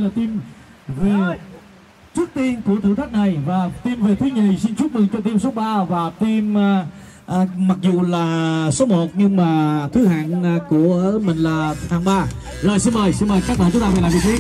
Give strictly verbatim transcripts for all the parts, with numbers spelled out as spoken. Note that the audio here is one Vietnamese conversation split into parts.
là team về trước tiên của thử thách này, và team về thứ nhì xin chúc mừng cho team số ba, và team à, à, mặc dù là số một nhưng mà thứ hạng của mình là hạng ba. Rồi xin mời xin mời các bạn chúng ta về lại vị trí.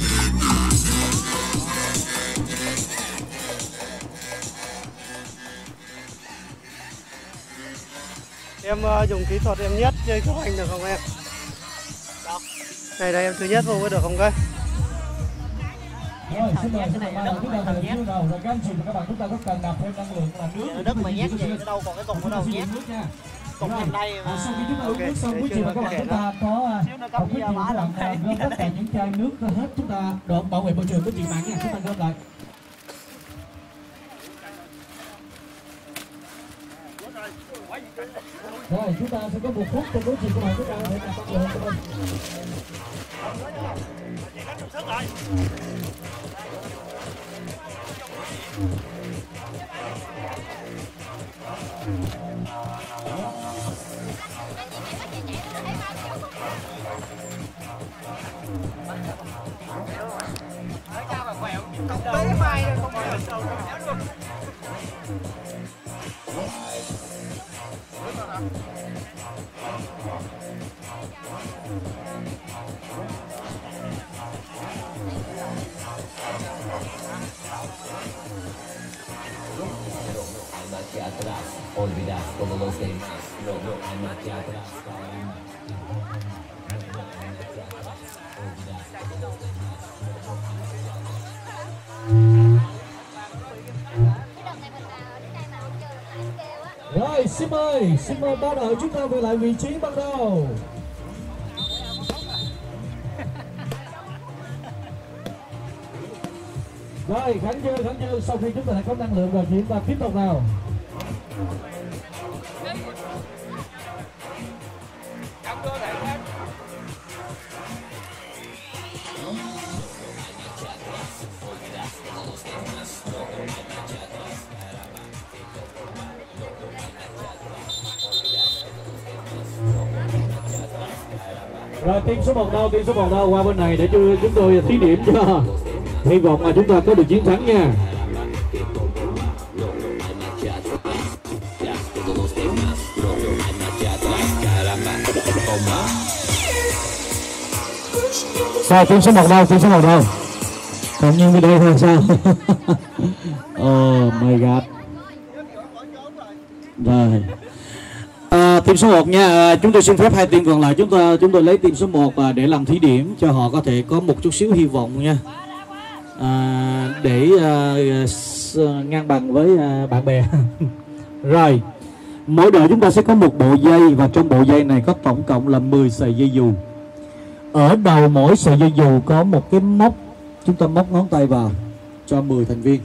Em uh, dùng kỹ thuật em nhất chơi các anh được không em? Được. Này đây em thứ nhất vô có được không cơ? Rồi xin mời xin mời ba chúng ta về phía đầu. Rồi các anh chị và các bạn chúng ta có cần nạp thêm năng lượng là nước. Nước mà nhét gì ở đâu còn cái cục ở đâu nhét. Cục nằm đây mà. À, sau khi chúng ta uống nước xong quý chị và các bạn chúng ta có một cái chuyện làm gom tất cả những chai nước hết, chúng ta đoạn bảo vệ môi trường của chị bạn nha, chúng ta gom lại. Rồi chúng ta sẽ có một phút cho quý chị các bạn chúng ta để nạp năng lượng cho mình. Olvidar todos los demás, no, no hay marcha atrás. Rồi xin mời, xin mời ban đội chúng ta về lại vị trí ban đầu. Rồi khánh chưa, khánh chưa, sau khi chúng ta đã có năng lượng rồi thì chúng ta tiếp tục nào. Rồi team số một đâu, team số một đâu, qua bên này để cho chúng tôi thí điểm cho. Hy vọng là chúng ta có được chiến thắng nha. Sao team số một đâu, team số một đâu? Còn như đây thôi sao? Oh my god. Rồi. À, team số một nha, à, chúng tôi xin phép hai team còn lại chúng tôi chúng tôi lấy team số một à, để làm thí điểm cho họ có thể có một chút xíu hy vọng nha. À, để à, ngang bằng với à, bạn bè. Rồi, mỗi đội chúng ta sẽ có một bộ dây, và trong bộ dây này có tổng cộng là mười sợi dây dù. Ở đầu mỗi sợi dây dù có một cái móc, chúng ta móc ngón tay vào cho mười thành viên.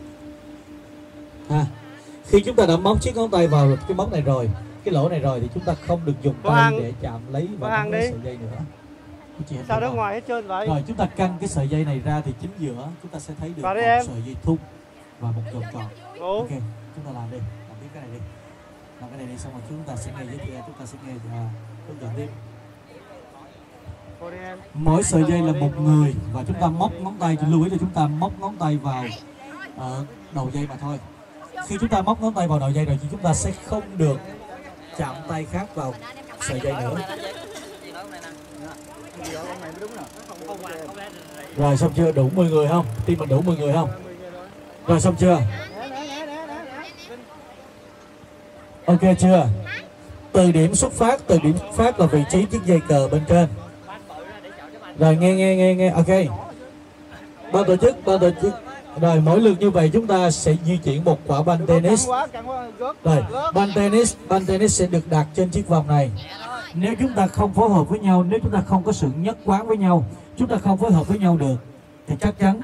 Ha. Khi chúng ta đã móc chiếc ngón tay vào cái móc này rồi, cái lỗ này rồi, thì chúng ta không được dùng tay Hoàng. để chạm lấy vào cái sợi dây nữa. Sao đó ngoài hết trơn vậy? Rồi chúng ta căng cái sợi dây này ra thì chính giữa chúng ta sẽ thấy được một em. sợi dây thun và một vòng tròn. Ủa? Ok, chúng ta làm đi, làm tiếp cái này đi, làm cái này đi, xong rồi chúng ta sẽ nghe giới thiệu, chúng ta sẽ nghe uh, hướng dẫn tiếp. Mỗi sợi dây là một người, và chúng ta móc ngón tay, lưu ý là chúng ta móc ngón tay vào uh, đầu dây mà thôi. Khi chúng ta móc ngón tay vào đầu dây rồi thì chúng ta sẽ không được chạm tay khác vào sợi dây nữa. Rồi xong chưa? Đủ mười người không? Team mình đủ mười người không? Rồi xong chưa? Ok chưa? Từ điểm xuất phát, từ điểm xuất phát là vị trí chiếc dây cờ bên trên. Rồi nghe nghe nghe nghe, ok. Ban tổ chức, ban tổ chức. Rồi mỗi lượt như vậy chúng ta sẽ di chuyển một quả banh tennis. Rồi banh tennis, banh tennis sẽ được đặt trên chiếc vòng này. Nếu chúng ta không phối hợp với nhau, nếu chúng ta không có sự nhất quán với nhau, chúng ta không phối hợp với nhau được, thì chắc chắn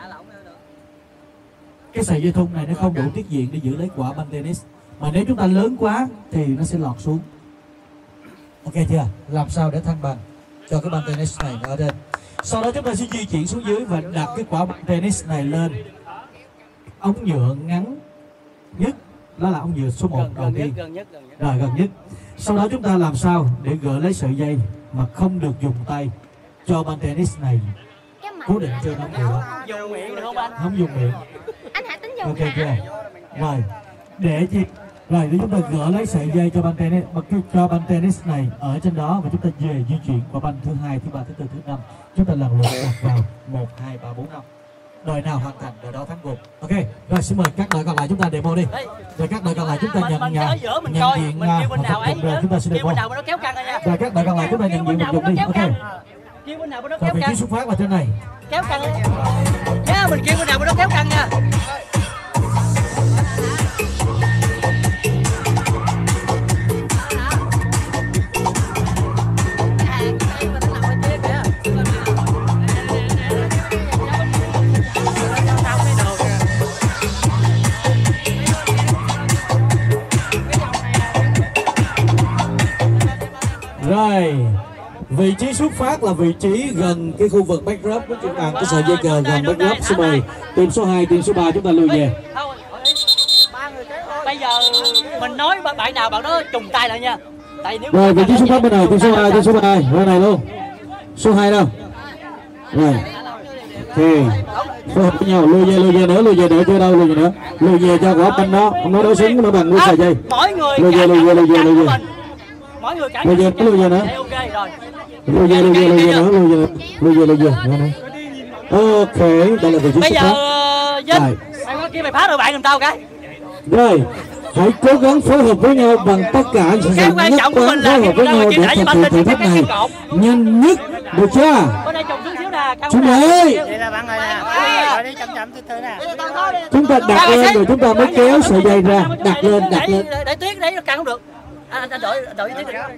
cái sợi dây thun này nó không đủ tiết diện để giữ lấy quả banh tennis. Mà nếu chúng ta lớn quá thì nó sẽ lọt xuống. Ok chưa? Làm sao để thăng bằng cho cái banh tennis này ở trên. Sau đó chúng ta sẽ di chuyển xuống dưới và đặt cái quả banh tennis này lên ống nhựa ngắn nhất, đó là ống nhựa số một đầu tiên. Rồi gần nhất. Sau đó chúng ta làm sao để gỡ lấy sợi dây mà không được dùng tay cho banh tennis này cố định cho năm người đó. Dùng miệng được không anh? Không dùng miệng. Anh hãy tính dùng Ok hả? chưa? Rồi, để gì? Rồi để chúng ta gỡ lấy sợi dây cho banh tennis, mà kêu cho banh tennis này ở trên đó và chúng ta về di chuyển qua banh thứ hai, thứ ba, thứ tư, thứ năm. Chúng ta lần lượt đặt vào một, hai, ba, bốn, năm. Đội nào hoàn thành đội đó thắng cuộc. Ok, rồi xin mời các đội còn lại chúng ta demo đi. Rồi các đội còn lại chúng ta nhận nhà nhận diện mình kêu bên nào ấy, rồi chúng ta sẽ kêu bên demo. nào bên đó kéo căng nha. Rồi các đội còn lại chúng ta nhận diện mình dùng đi. Ok. Kêu bên nào bên đó Rồi kéo vị trí căng. xuất phát là trên này. Kéo căng nha, mình kêu bên nào bên đó kéo căng nha. Rồi, vị trí xuất phát là vị trí gần cái khu vực backdrop của chúng ta, cái sợi dây cờ gần backdrop. Số mười, team số hai, team số ba chúng ta lùi về. Bây giờ mình nói bạn nào bạn đó trùng tay lại nha. Tại nếu Rồi vị trí xuất phát bên này, team số hai, team số ba, bên này luôn. Số hai đâu? Rồi. Thì phối hợp với nhau, lùi về, lùi về nữa, lùi về nữa, chưa đâu, lùi về nữa, lùi về cho quả banh nó, không nói đối xứng nó bằng nguyên sợi dây. Mỗi người lùi về, lùi về, lùi về, lùi về. Mỗi người cả lùi về, lùi về nữa. Ok rồi. Lùi về, lùi về, lùi về nữa, lùi về, lùi về, lùi về. Ok, đây là vị trí Bây xuất giờ phát. Vinh, Rồi. mày qua kia mày phá đội bạn giùm tao cái. Rồi, hãy cố gắng phối hợp với nhau bằng tất cả sự Cái quan nhất trọng của quán mình là phối hợp với khi nhau mà để chia sẻ thực với hiện bạn thử thách tình này cái cột. nhanh nhất, được chưa? Bên đây trồng chút xíu nè, cao Chuẩn nè. bị. Vậy là bạn ơi nè. Rồi đi chậm chậm từ từ nè. Chúng ta đặt lên rồi chúng ta mới kéo sợi dây ra, đặt lên, đặt lên. Để tuyết đấy nó căng không được. Anh anh đổi đổi tuyết được.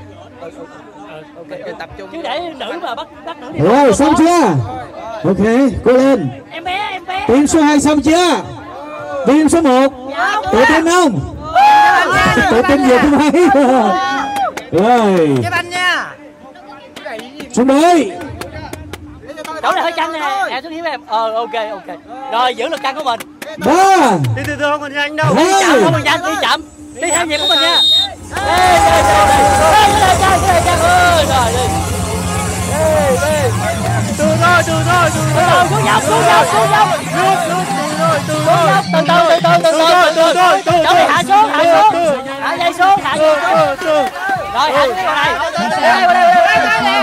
Ok, tập trung. Chứ để nữ mà bắt bắt nữ đi. Rồi, xong chưa? Ok, cô lên. Em bé, em bé. Team số hai xong chưa? Team số một. Tự tin không? Tự tin về thứ mấy? Rồi. Cái banh nha. Chuẩn bị. Chỗ này hơi căng nè, em chút xíu em. Ờ ok ok. Rồi giữ lực căng của mình. Ba. Đi từ từ không còn nhanh đâu. Đi chậm không mình nhanh, đi chậm. Đi theo nhịp của mình nha. Ê ê ê. Ê căng, ê căng ơi. Rồi đi. Ê ê. Từ thôi, từ thôi, từ Từ thôi. từ xuống dốc, xuống dốc, xuống dốc. Từ thôi, từ thôi. Từ từ từ từ từ từ từ từ. Chỗ này hạ xuống, hạ xuống. Hạ dây xuống, hạ dây xuống. Rồi hạ xuống vào đây. Đây qua đây, qua đây, qua đây.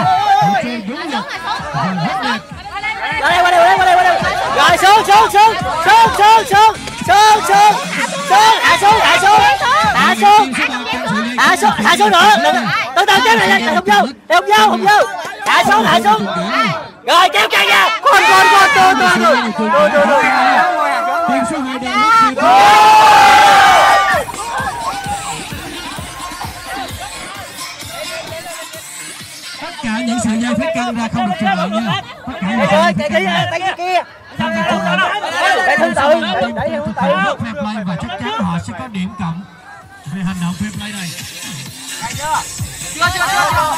Qua đây, qua đây, qua đây, qua đây. Rồi xuống, xuống, xuống, xuống, xuống, xuống, xuống, xuống, xuống, hạ xuống, hạ xuống, hạ xuống, hạ xuống, hạ xuống nữa. Từ từ kéo này, không vô, không vô, không vô. Hạ xuống, hạ xuống. Rồi kéo căng nha. Con, con, con, từ từ, từ từ, từ từ. Team số hai đang mất đi. Tất cả những sợi dây phải căng ra, không được trùng lại nha. Tất cả những sợi dây phải căng ra. Tay kia. Không được trùng lại. Để thứ tự, để thứ tự. Fair play và chắc chắn họ sẽ có điểm cộng về hành động fair play này. Chưa, chưa, chưa.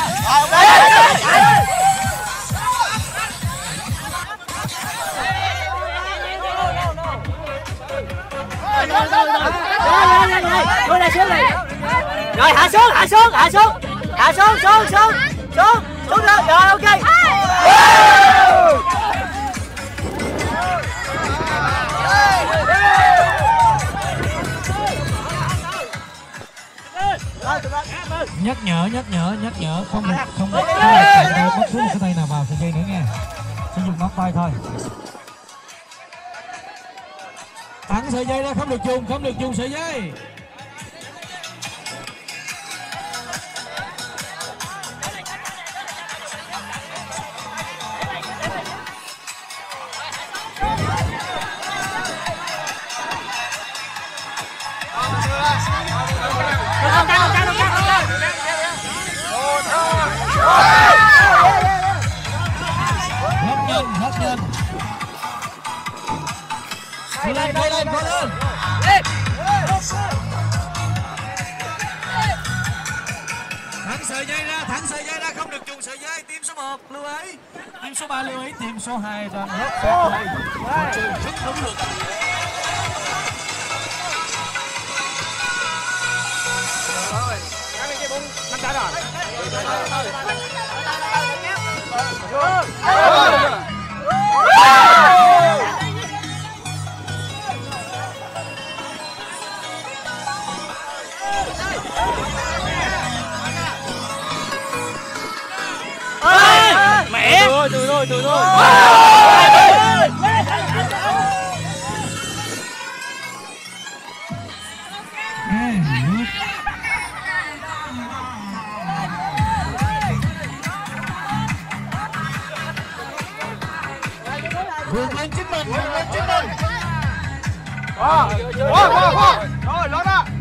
Rồi này xuống này. Rồi hạ xuống, hạ xuống, hạ xuống. Hạ xuống, xuống, xuống. Xuống, xuống rồi. Rồi ok. Nhắc nhở, nhắc nhở, nhắc nhở, không được, không được, không được chạm tay bất cứ một cái tay nào vào sợi dây nữa nha. Sử dụng ngón tay thôi. Thẳng sợi dây ra, không được dùng, không được dùng sợi dây. Hết nhanh, hết nhanh. Cố lên, cố lên, cố lên. Thẳng sợi dây ra, thẳng sợi dây ra, không được dùng sợi dây. Team số một lưu ý, team số ba lưu ý, team số hai đang rất fair play. Rất đúng luật. thôi, thử thôi. Vượt lên chính mình, vượt lên chính mình. Qua, qua, qua, qua. Rồi, lớn ạ.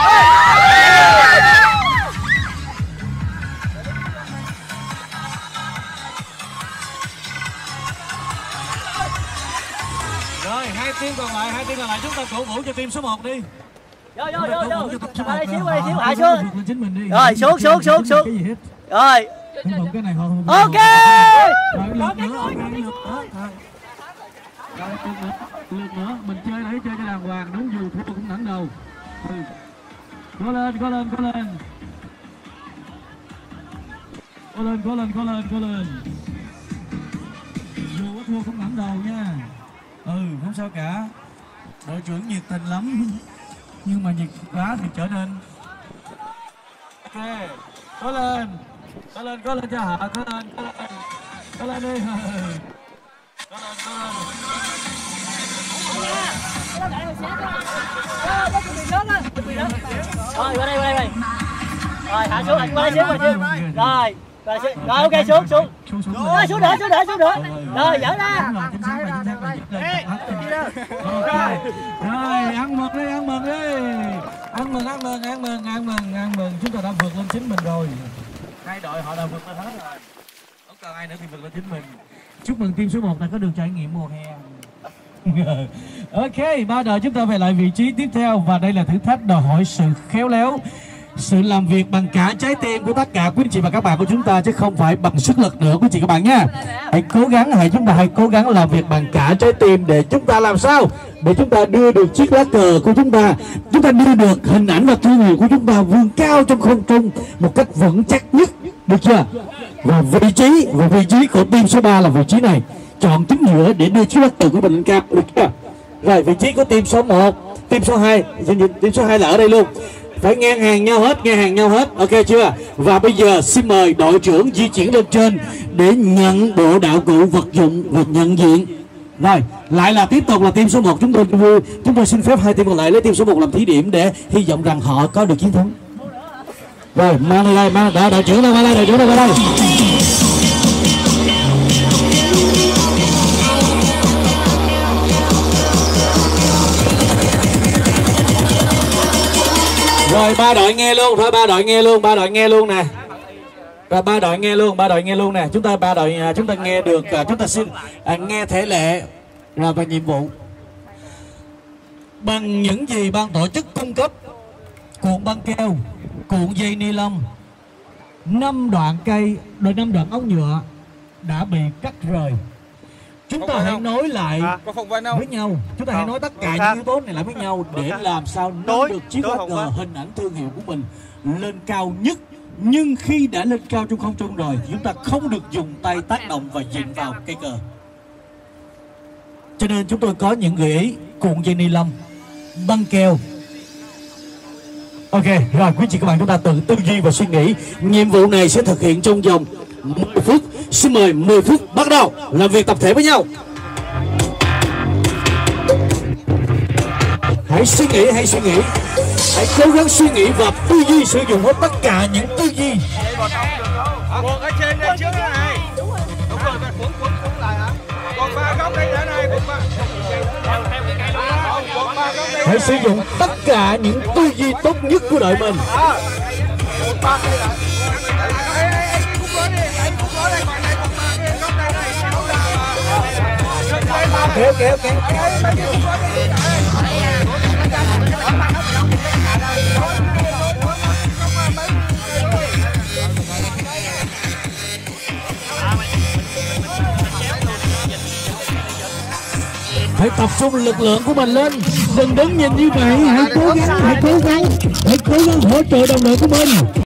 Rồi, hai team còn lại, hai team còn lại chúng ta cổ vũ cho team số một đi. Vô, vô, vô, vô. Qua đây xíu, qua đây xíu, hạ xuống. xuống. Rồi, xuống, xuống, xuống, xuống. Rồi. Cái này họ không. Ok. Rồi, lượt nữa, lượt nữa. Rồi, lượt nữa, lượt nữa, mình chơi để chơi cho đàng hoàng, đúng dù thua cũng thẳng đầu. Ừ. Cố lên, cố lên, cố lên. Cố lên, cố lên, cố lên, cố lên. Dù có thua cũng thẳng đầu nha. Ừ, không sao cả. Đội trưởng nhiệt tình lắm. Nhưng mà nhiệt quá thì trở nên. Ok, cố lên. Cố lên, cố lên cho họ, cố lên, cố lên. Cố lên đi. Cố lên, cố lên. Rồi, qua đây, qua đây, qua đây. Rồi, hạ xuống, qua đây xíu, qua đây xíu. Rồi, rồi, rồi, ok, xuống, xuống. Rồi, xuống nữa, xuống nữa, xuống nữa. Rồi, dở ra. Rồi, ăn mừng đi, ăn mừng đi. Ăn mừng, ăn mừng, ăn mừng, ăn mừng, ăn mừng. Chúng ta đã vượt lên chính mình rồi. Hai đội họ đã vượt lên hết rồi. Không cần ai nữa thì vượt lên chính mình. Chúc mừng team số một đã có được trải nghiệm mùa hè. Ok, ba đội chúng ta về lại vị trí tiếp theo. Và đây là thử thách đòi hỏi sự khéo léo, sự làm việc bằng cả trái tim của tất cả quý anh chị và các bạn của chúng ta, chứ không phải bằng sức lực nữa quý anh chị các bạn nha. Hãy cố gắng, hãy chúng ta hãy cố gắng làm việc bằng cả trái tim để chúng ta làm sao để chúng ta đưa được chiếc lá cờ của chúng ta, chúng ta đưa được hình ảnh và thương hiệu của chúng ta vươn cao trong không trung một cách vững chắc nhất, được chưa? Và vị trí và vị trí của team số ba là vị trí này, chọn chính giữa để đưa chiếc lá cờ của mình lên cao, được chưa? Rồi vị trí của team số một, team số hai, team số hai là ở đây luôn. Phải ngang hàng nhau hết, ngang hàng nhau hết, ok chưa? Và bây giờ xin mời đội trưởng di chuyển lên trên để nhận bộ đạo cụ vật dụng và nhận diện. Rồi, lại là tiếp tục là team số một, chúng tôi chúng tôi xin phép hai team còn lại lấy team số một làm thí điểm để hy vọng rằng họ có được chiến thắng. Rồi, mang lên đây, mang đội, đội trưởng đâu, mang đây, đội trưởng đâu, qua đây. Rồi ba đội nghe luôn, thôi ba đội nghe luôn, ba đội nghe luôn nè. Rồi ba đội nghe luôn, ba đội nghe luôn nè. Chúng ta ba đội chúng ta nghe được, chúng ta xin à, nghe thể lệ rồi và nhiệm vụ. Bằng những gì ban tổ chức cung cấp: cuộn băng keo, cuộn dây ni lông, năm đoạn cây, rồi năm đoạn ống nhựa đã bị cắt rời. Chúng ta hãy nối lại à, với nhau. Chúng ta hãy nói tất cả những yếu tố này lại với nhau để làm sao nâng được chiếc lá cờ hình ảnh thương hiệu của mình lên cao nhất. Nhưng khi đã lên cao trong không trung rồi, chúng ta không được dùng tay tác động và dịnh vào cây cờ. Cho nên chúng tôi có những gợi ý: cuộn dây ni lông, băng keo. Ok, rồi quý chị các bạn chúng ta tự tư duy và suy nghĩ. Nhiệm vụ này sẽ thực hiện trong vòng mười phút. Xin mời mười phút bắt đầu làm việc tập thể với nhau. Hãy suy nghĩ, hãy suy nghĩ, hãy cố gắng suy nghĩ và tư duy, sử dụng hết tất cả những tư duy. Buộc ở trên đây trước đây này. Đúng rồi, cuốn cuốn cuốn lại hả? Còn ba góc đây nữa này, cuốn ba. Hãy sử dụng tất cả những tư duy tốt nhất của đội mình. Kéo kéo kéo. Hãy tập trung lực lượng của mình lên, đừng đứng nhìn như vậy, hãy cố gắng, hãy cố gắng, hãy cố gắng hỗ trợ đồng đội của mình.